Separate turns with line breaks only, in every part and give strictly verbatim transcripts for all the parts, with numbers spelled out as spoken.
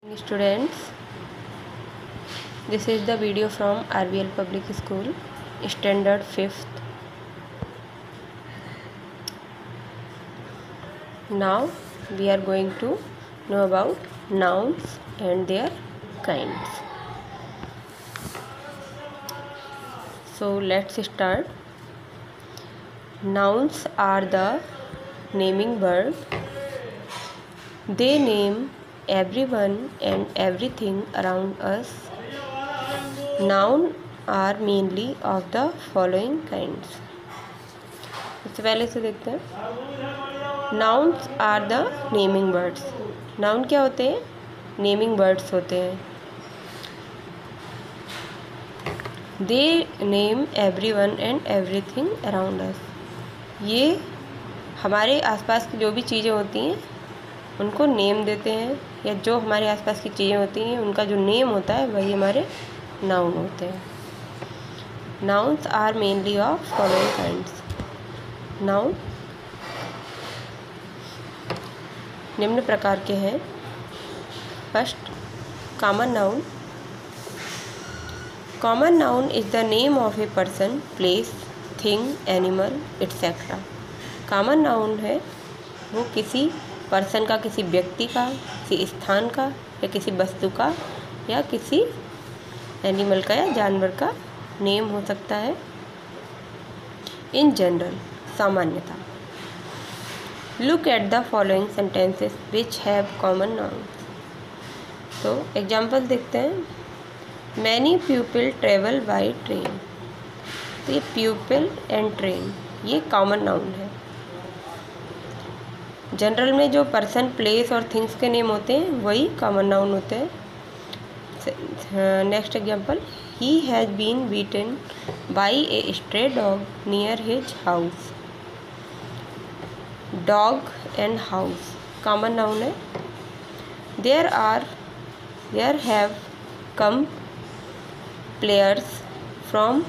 Students, this is the video from R V L Public School, Standard fifth. Now we are going to know about nouns and their kinds. So let's start. Nouns are the naming verb. They name everyone and everything around us. Noun are mainly of the following kinds. इससे पहले से देखते हैं. Nouns are the naming words. Noun क्या होते हैं? Naming words होते हैं. They name everyone and everything around us. ये हमारे आसपास की जो भी चीज़ें होती हैं उनको नेम देते हैं, या जो हमारे आसपास की चीज़ें होती हैं उनका जो नेम होता है वही हमारे नाउन होते हैं. Nouns are mainly of following kinds. Noun निम्न प्रकार के हैं. First, common noun. Common noun is the name of a person, place, thing, animal etcetera. Common noun है वो किसी पर्सन का, किसी व्यक्ति का, किसी स्थान का, या किसी वस्तु का, या किसी एनिमल का या जानवर का नेम हो सकता है. इन जनरल, सामान्यता. Look at the following sentences which have common nouns. तो एग्जाम्पल देखते हैं. Many people travel by train. तो ये पीपल एंड ट्रेन ये कॉमन नाउन है. जनरल में जो पर्सन, प्लेस और थिंग्स के नेम होते हैं वही कॉमन नाउन होते हैं. Next example. He has been beaten by a stray dog near his house. Dog and house common noun है. There are there have come players from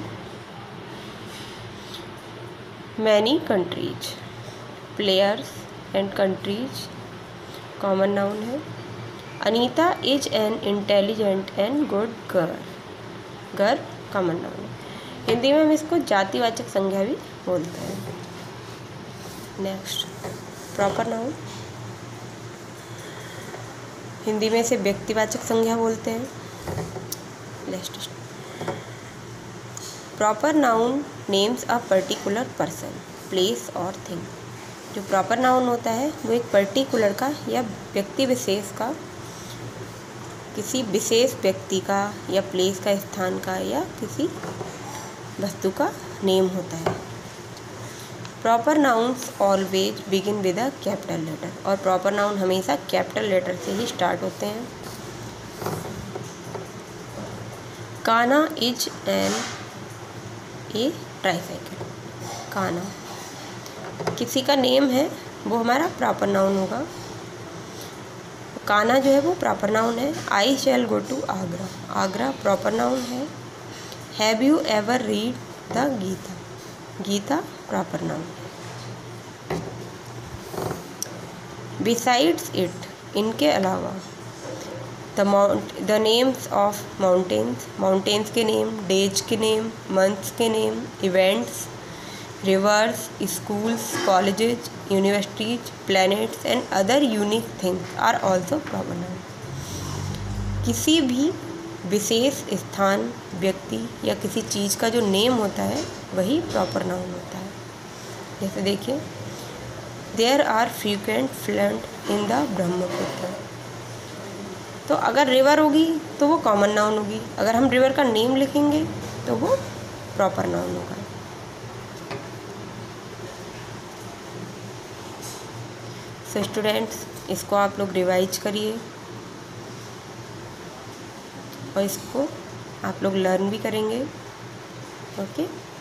many countries. Players and countries common noun है. Anita is an intelligent and good girl. Girl common noun है. हिंदी में हम इसको जातिवाचक संज्ञा भी बोलते हैं. Next, proper noun. हिंदी में इसे व्यक्तिवाचक संज्ञा बोलते हैं. Next, proper noun names a particular person, place और थिंग. जो प्रॉपर नाउन होता है वो एक पर्टिकुलर का या व्यक्ति विशेष का, किसी विशेष व्यक्ति का या प्लेस का, स्थान का, या किसी वस्तु का नेम होता है. Proper nouns always begin with a capital letter. और प्रॉपर नाउन हमेशा कैपिटल लेटर से ही स्टार्ट होते हैं. काना इज एन ए ट्राईसाइकिल. काना किसी का नेम है, वो हमारा प्रॉपर नाउन होगा. काना जो है वो प्रॉपर नाउन है. I shall go to Agra. Agra proper noun है. Have you ever read the Gita. Gita proper noun है. बिसाइड्स इट इनके अलावा. The mount the names of mountains. Mountains के नेम, डेज के नेम, मंथ्स के name, events, rivers, schools, colleges, universities, planets and other unique things are also proper noun. किसी भी विशेष स्थान, व्यक्ति या किसी चीज़ का जो नेम होता है वही प्रॉपर नाउन होता है. जैसे देखिए, there are frequent flood in the Brahmaputra. तो अगर रिवर होगी तो वो कॉमन नाउन होगी. अगर हम रिवर का नेम लिखेंगे तो वो प्रॉपर नाउन होगा. तो स्टूडेंट्स, इसको आप लोग रिवाइज करिए और इसको आप लोग लर्न भी करेंगे. ओके.